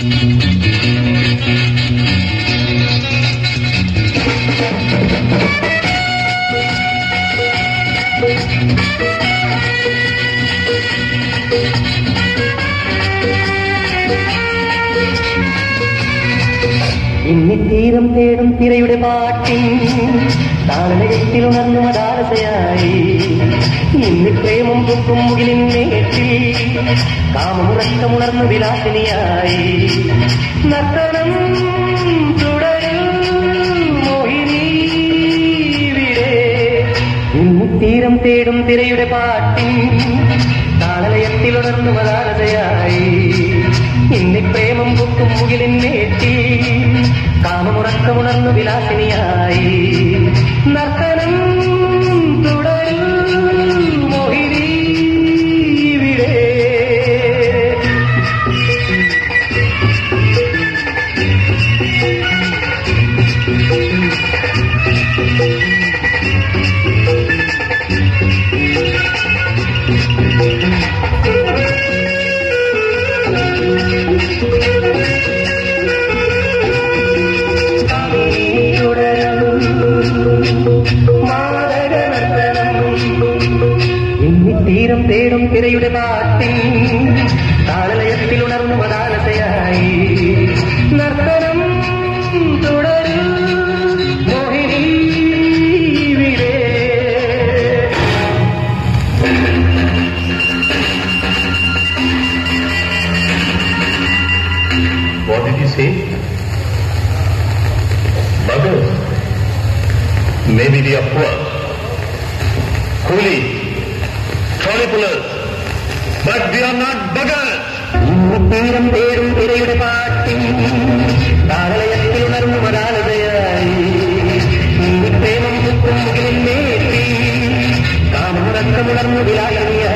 ഇന്നിത്തീരം തേടും തിരയുടെ പാട്ടിൻ താളലയത്തിൽ ഉണർന്നു മദാലസയായി ഇന്നി പ്രേമം പൊക്കും മുകിലിൻ നേട്ടിൽ കാമമുറക്കമുണർന്നു വിലാസിനിയായി നർത്തനം തുടരും മോഹിനി ഇവിടെ ഇന്നിത്തീരം തേടും തിരയുടെ പാട്ടിൻ താളലയത്തിൽ ഉണർന്നു മദാലസയായി ഇന്നി പ്രേമം പൊക്കും മുകിലിൻ നേട്ടിൽ കാമമുറക്കമുണർന്നു വിലാസിനിയായി നർത്തനം തുടരും മോഹിനി ഇവിടെ തീരം തേടും തിരയുടെ പാട്ടിൻ താളലയത്തിൽ ഉണർന്നു മദാലസയായി നർത്തനം തുടരും മോഹിനി ഇവിടെ What did you say? Buggers? Maybe they are poor. Coolies. Trolley pullers. But we are not buggers. തീരം തേടും തിരയുടെ പാട്ടിൻ താളലയത്തിൽ ഉണർന്നു മദാലസയായി പ്രേമം പൊക്കും മുകിലിൻ നേട്ടി കാമമുറക്കമുണർന്നു വിലാസിനിയായി